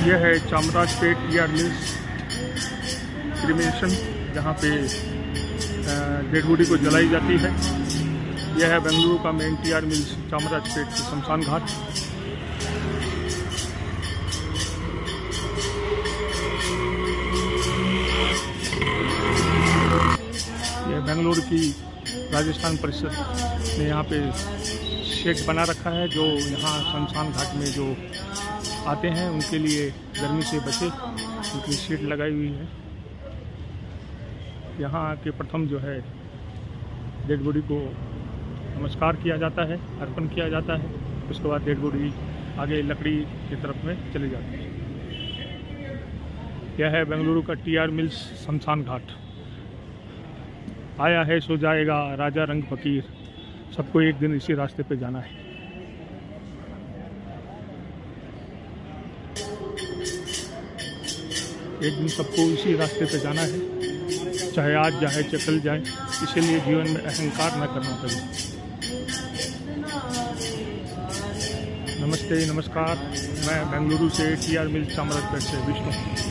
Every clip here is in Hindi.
यह है चामराजपेट टीआर मिल्स क्रिमेशन, जहाँ पे डेड बॉडी को जलाई जाती है। यह है बेंगलुरु का मेन टीआर मिल्स चामराजपेट के शमशान घाट। यह बेंगलुरु की राजस्थान परिषद ने यहाँ पे शेड बना रखा है, जो यहाँ शमशान घाट में जो आते हैं उनके लिए गर्मी से बचे उनकी शेड लगाई हुई है। यहाँ के प्रथम जो है डेड बॉडी को नमस्कार किया जाता है, अर्पण किया जाता है। उसके बाद डेड बॉडी आगे लकड़ी की तरफ में चली जाती है। यह है बेंगलुरु का टीआर मिल्स शमशान घाट। आया है सो जाएगा राजा रंग फकीर, सबको एक दिन इसी रास्ते पे जाना है। एक दिन सबको इसी रास्ते पे जाना है, चाहे आज जाए चाहे कल जाए। इसीलिए जीवन में अहंकार न करना पड़े। नमस्ते, नमस्कार। मैं बेंगलुरु से टीआर मिल्स चामराजपेट से विष्णु।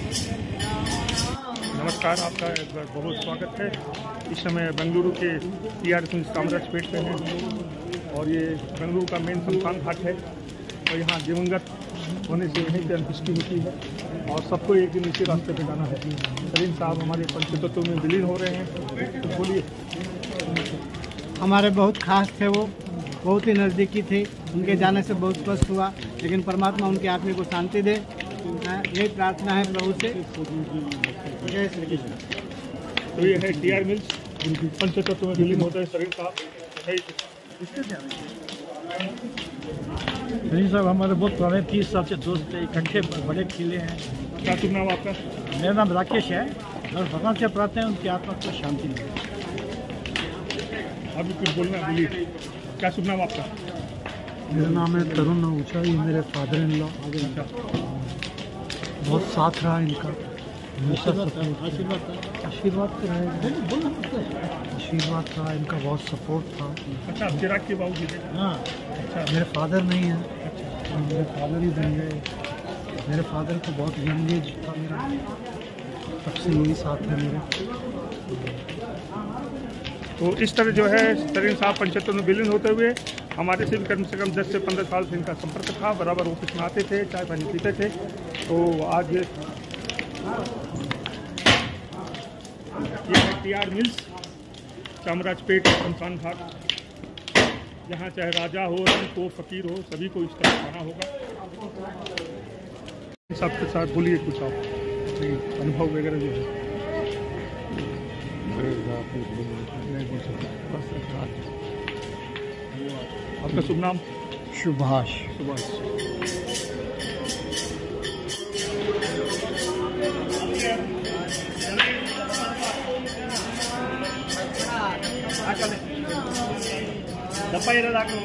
नमस्कार, आपका एक बार बहुत स्वागत है। इस समय बेंगलुरु के टीआर मिल्स चामराजपेट पे हैं और ये बेंगलुरु का मेन शमशान घाट है और यहाँ दिवंगत होने से यहीं पर अंत्येष्टि होती है और सबको एक दिन इसी रास्ते पे जाना है। सलीम साहब हमारे पंचतत्व में विलीन हो रहे हैं, तो बोलिए। हमारे बहुत खास थे, वो बहुत ही नज़दीकी थे। उनके जाने से बहुत कष्ट हुआ, लेकिन परमात्मा उनकी आत्मा को शांति दे, यही प्रार्थना है प्रभु से। जय श्री कृष्ण। तो ये है टीआर मिल्स, पंचतत्व में विलीन होता है। सलीम साहब सलीम साहब हमारे बहुत पुराने 30 साल से दोस्त थे, इकट्ठे बड़े खिले हैं। क्या शुभ नाम आपका? मेरा नाम राकेश है और भगवान से प्रार्थना है उनकी आत्मा को शांति मिले। अभी कुछ बोलना, बोलिए। क्या शुभ नाम आपका? मेरा नाम है तरुण ऊंचाई, मेरे फादर इन लॉ। बहुत साथ रहा इनका, आशीर्वाद था इनका, बहुत सपोर्ट था। अच्छा, चिराग के बाबू जी? हाँ। अच्छा, मेरे फादर नहीं है। अच्छा, मेरे फादर ही बन गए। मेरे फादर को बहुत यंग एज था मेरा, तब से यही साथ है मेरे। तो इस तरह जो है सलीम साहब पंचतत्व में विलीन होते हुए हमारे से भी कम 10 से 15 साल से इनका संपर्क था। बराबर ऑफिस में आते थे, चाय पानी पीते थे। तो आज ये है टीआर मिल्स चामराजपेट शमशान घाट। यहाँ चाहे राजा हो, रंग हो, फकीर हो, सभी को इस तरह जाना होगा। सबके साथ बोलिए कुछ आप अनुभव वगैरह जो है। आपका शुभ नाम? सुभाष। सुभाष। डब्बा इधर आकर